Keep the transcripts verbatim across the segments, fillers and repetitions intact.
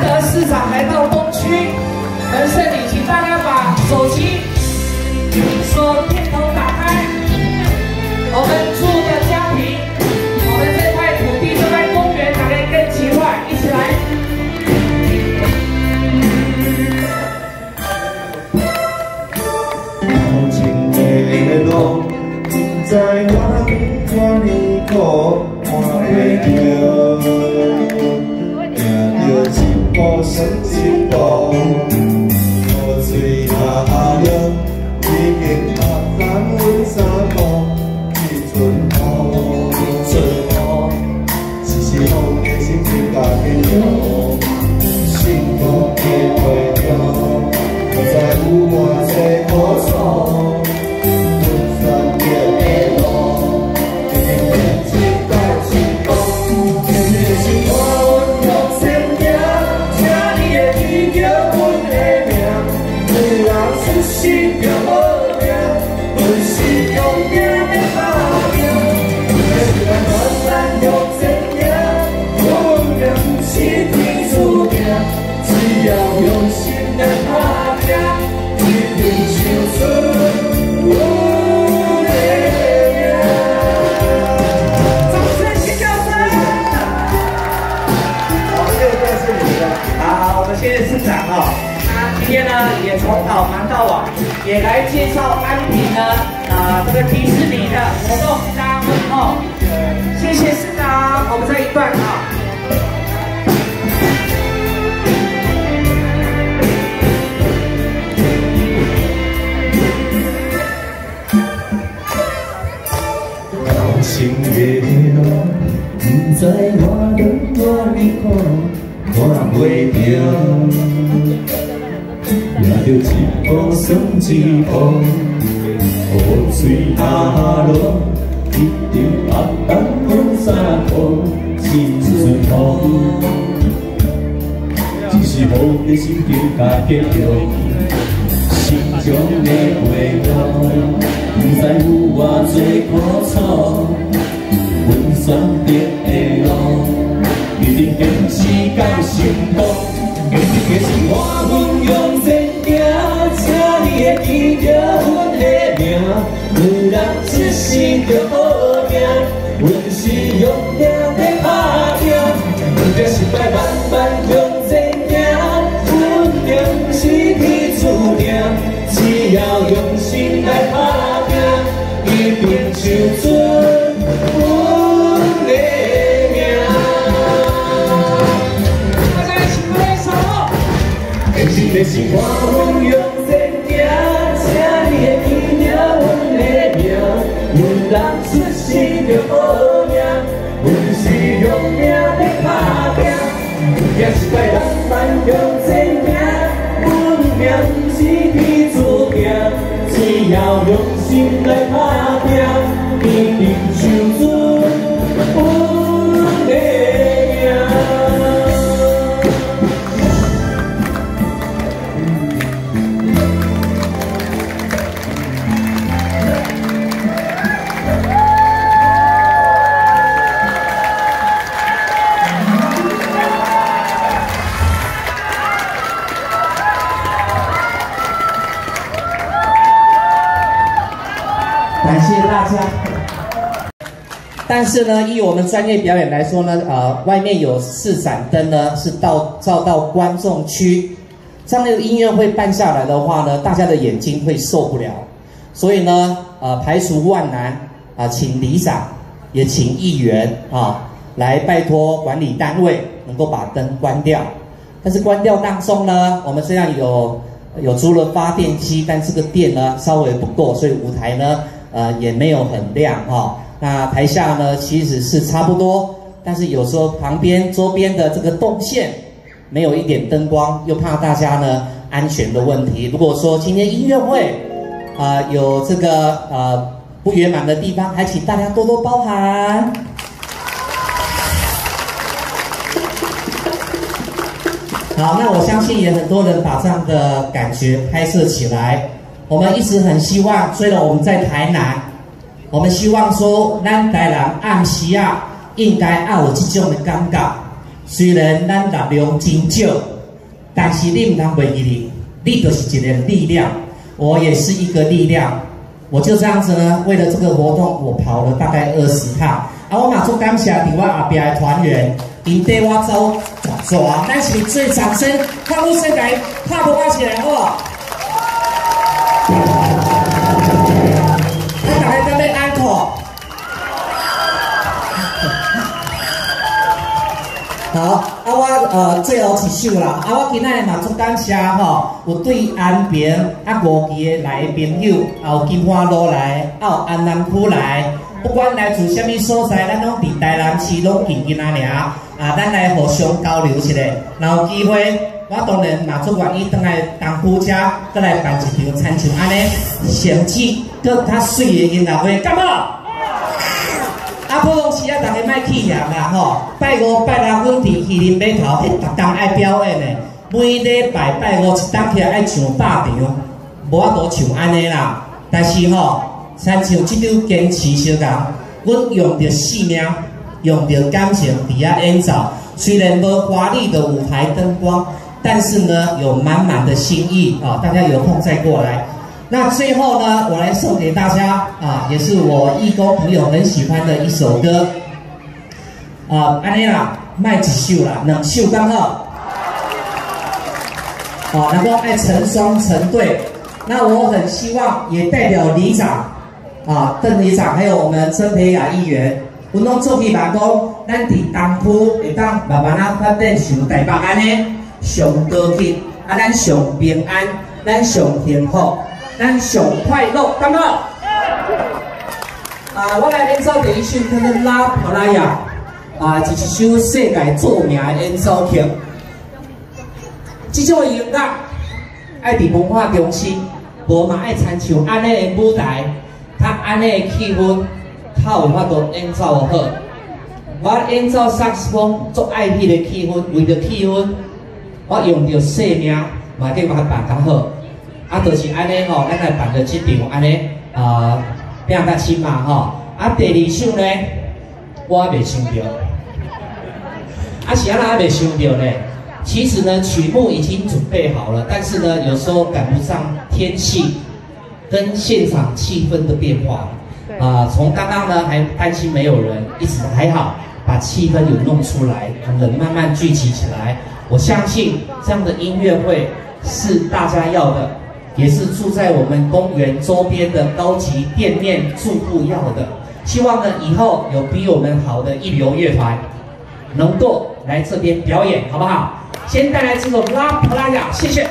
得市长来到东区门圣里，请大家把手机手电筒打开。我们住的家庭，我们这块土地，这块公园，大家跟起来，一起来。 无情的路，不知我怎呢苦，看袂着，行着一步算一步，雨水下了，已经拍散阮衫裤，一寸雨，一寸雨，一时风的心情家己着，幸福的袂着，不知有偌济苦楚。 谢谢市长哦，那今天呢也从导航到网，也来介绍安平呢啊、呃、这个迪士尼的活动，大家问候。谢谢市长，我们这一段啊。 人生的路，不知我等我离苦。 看袂着，行着一步算一步，雨水下落，一定压淡阮衫裤，一寸雨，一时雨的心情家己着，心中的袂着，不知有偌济苦楚，阮选择的路。 一定坚持到成功，坚持的是我阮用前行，请你会记着阮的名，有人一生着好命，阮是用命在打拼，不怕失败慢慢向前行，阮命是天注定，只要用心来打拼，一定唱出阮的。 这是我阮用前行，请你会记着阮的名。有人出世着好命，阮是用命在打拼，不怕失败慢慢向前行。阮命是天注定，只要用心来打拼，一定唱出阮的名。 感谢大家。但是呢，以我们专业表演来说呢，呃，外面有四盏灯呢，是到照到观众区。这样的音乐会办下来的话呢，大家的眼睛会受不了。所以呢，呃，排除万难啊、呃，请里长，也请议员啊，来拜托管理单位能够把灯关掉。但是关掉当中呢，我们虽然有有租了发电机，但这个电呢稍微不够，所以舞台呢。 呃，也没有很亮哈、哦。那台下呢，其实是差不多，但是有时候旁边周边的这个动线没有一点灯光，又怕大家呢安全的问题。如果说今天音乐会啊、呃、有这个呃不圆满的地方，还请大家多多包涵。好，那我相信也很多人把这样的感觉拍摄起来。 我们一直很希望，虽然我们在台南，我们希望说，咱台南暗时啊，应该要有这种的感觉。虽然咱力量真少， 但是你唔通袂记哩，你就是一个力量，我也是一个力量。我就这样子呢，为了这个活动，我跑了大概二十趟。啊，我嘛做感谢伫我后壁的团员，因带我走十抓，咱是最掌声，看护声来拍不拍起来好不好？咱大家准备安可。好，啊我呃最后一首啦，啊我今仔日嘛足感谢吼，有对安平啊五期的来的朋友，也有金华路来，也有安南区来，不管来自什么所在，咱拢伫台南市拢见见啊尔，啊咱来互相交流一下，若有机会，我当然嘛足愿意转来东区车，再来办一场亲像安尼，成绩搁较水的音乐会，干嘛？啊，普通时啊，大家莫气嫌啦吼！拜五、拜六，阮伫麒麟码头，迄逐档爱表演的，每礼拜拜五一档起来爱唱百场，无法度唱安尼啦。但是吼，亲像即张坚持相共，阮用着性命，用着感情伫遐演奏。虽然无华丽的舞台灯光，但是呢，有满满的心意啊！大家有空再过来。那最后呢，我来送给大家啊，也是我义工朋友很喜欢的一首歌啊，安尼啦，卖一首啦，两首刚好，啊，能够爱成双成对。那我很希望也代表里长啊，邓里长还有我们曾培雅议员，阮拢做希望讲，咱伫东区会当慢慢啊发展像台北安尼，上高级啊，咱上平安，咱上幸福。咱上快乐，干嘛？啊，我来演奏第一首叫做《拉普拉雅》，啊，是一首世界著名的演奏曲。这种音乐爱伫文化中心，无嘛爱参像安尼的舞台，较安尼的气氛，较有法度演奏好。我演奏萨克斯风，足爱迄个气氛，为着气氛，我用着生命，嘛计把它办较好。啊，就是安尼吼，咱来办着即场安尼啊，变较深嘛吼。啊，第二首呢，我还袂想到。啊，是安那还袂想到呢？其实呢，曲目已经准备好了，但是呢，有时候赶不上天气跟现场气氛的变化。啊，从刚刚呢还担心没有人，一直还好，把气氛有弄出来，人慢慢聚集起来。我相信这样的音乐会是大家要的。也是住在我们公园周边的高级店面住户要的，希望呢以后有比我们好的一流乐团能够来这边表演，好不好？先带来这首《拉普拉雅》，谢谢。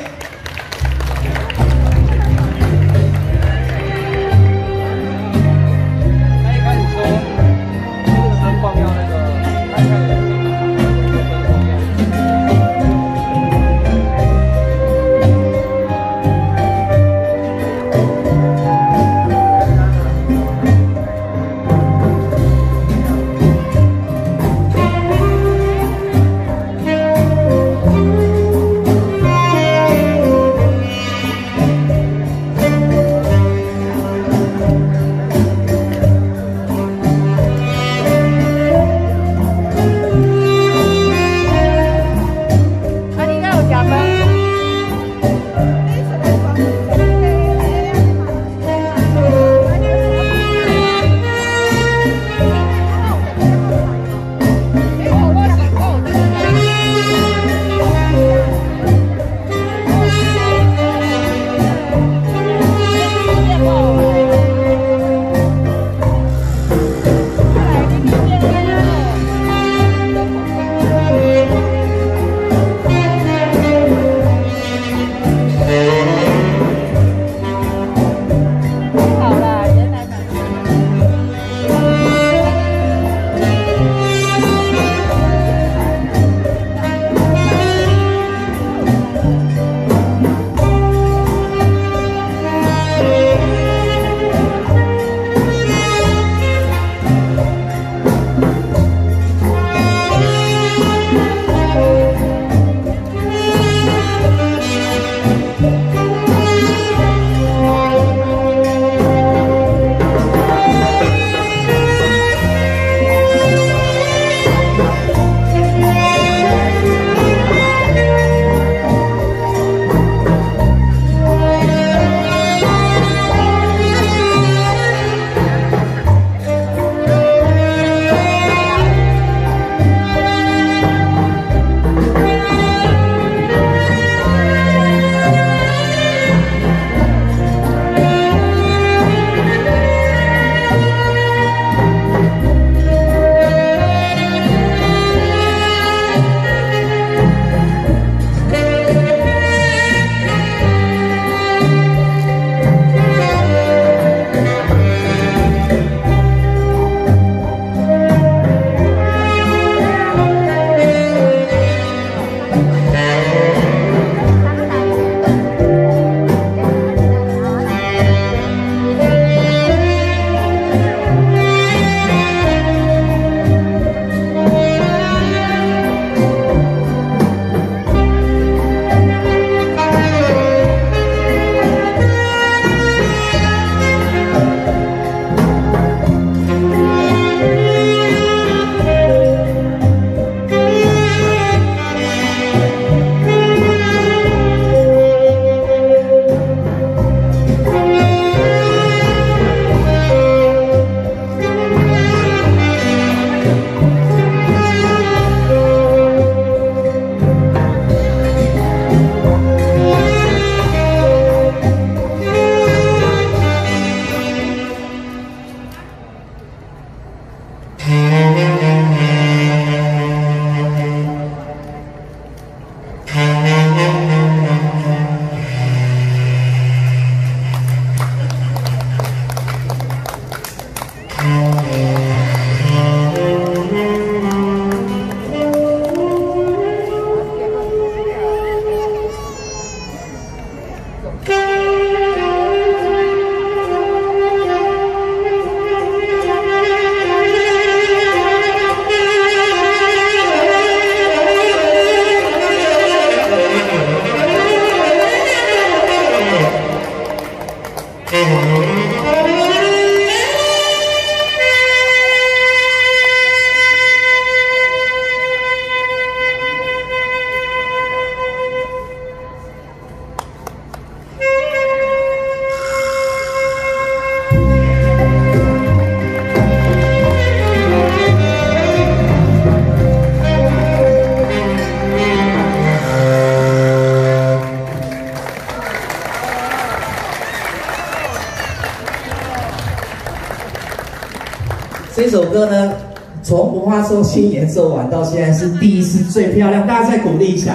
歌呢，从文化中心演奏完到现在是第一次最漂亮，大家再鼓励一下。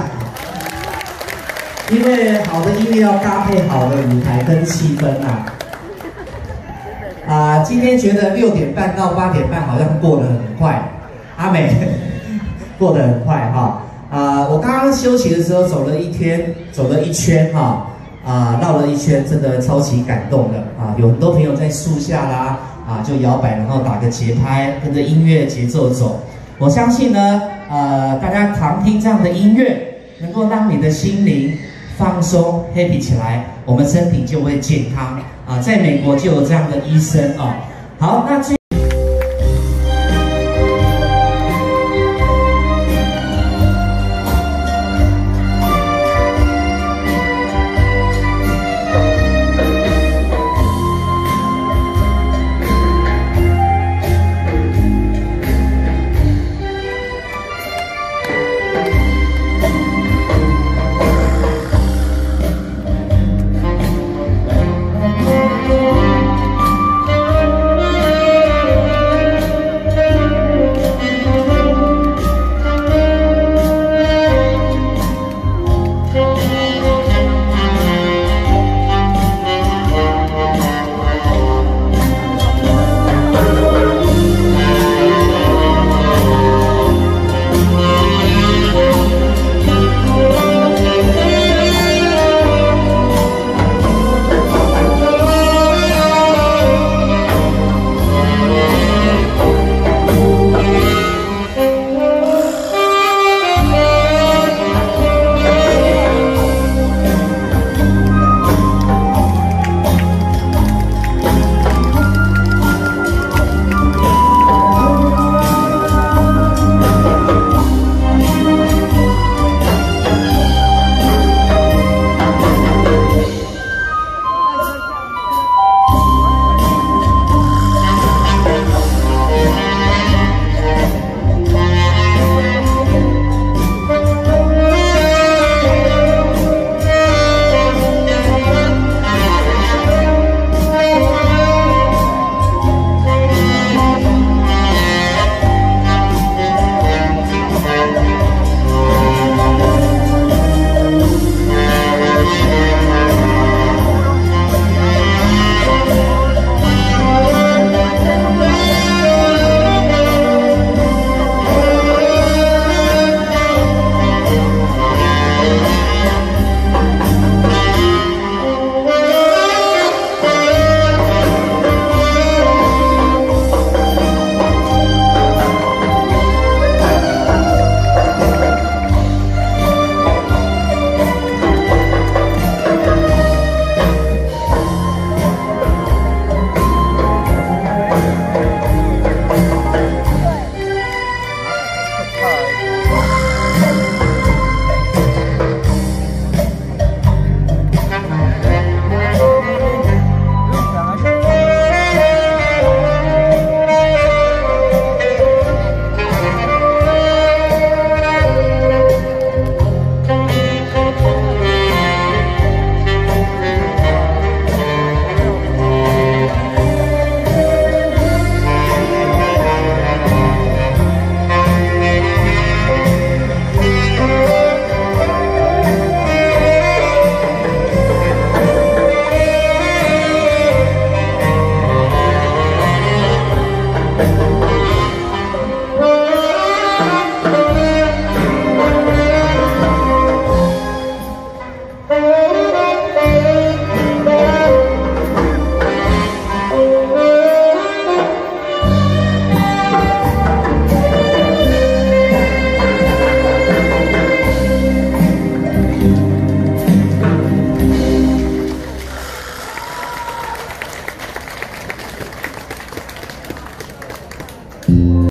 因为好的音乐要搭配好的舞台跟气氛啊。啊，今天觉得六点半到八点半好像过得很快，阿美过得很快哈。啊，我刚刚休息的时候走了一天，走了一圈哈，啊，绕了一圈，真的超级感动的啊！有很多朋友在树下啦，啊，就摇摆，然后打个节拍，跟着音乐节奏走。我相信呢，呃，大家常听这样的音乐，能够让你的心灵放松 happy 起来，我们身体就会健康啊。在美国就有这样的医生啊。好，那最